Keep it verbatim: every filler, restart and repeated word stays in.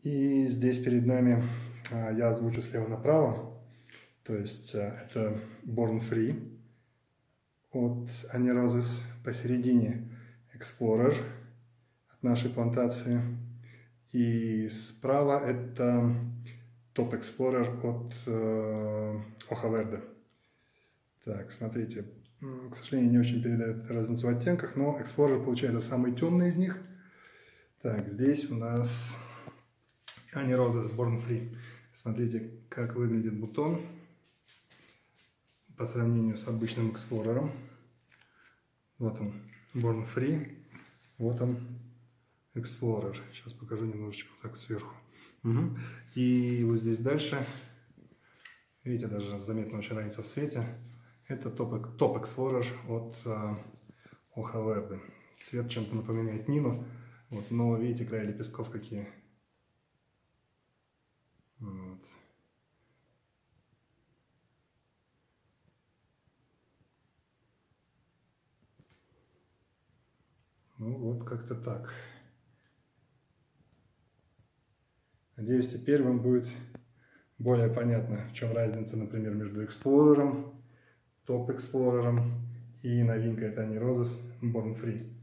И здесь перед нами, я озвучу слева направо, то есть это Born Free от Honey Roses, посередине Explorer от нашей плантации, и справа это Top Explorer от э, Hoja Verde. Так, смотрите, к сожалению, не очень передает разницу в оттенках, но Explorer получается самый темный из них. Так, здесь у нас Honey Roses Born Free. Смотрите, как выглядит бутон по сравнению с обычным Explorer. Вот он, Born Free, вот он, Explorer. Сейчас покажу немножечко вот так вот сверху. Угу. И вот здесь дальше, видите, даже заметна очень разница в цвете. Это Top, Top Explorer от uh, Hoja Verde. Цвет чем-то напоминает Нину, вот, но видите, края лепестков какие. Вот. Ну вот как-то так. Надеюсь, теперь вам будет более понятно, в чем разница, например, между Explorer, Top Explorer и новинкой это Honey Roses Born Free.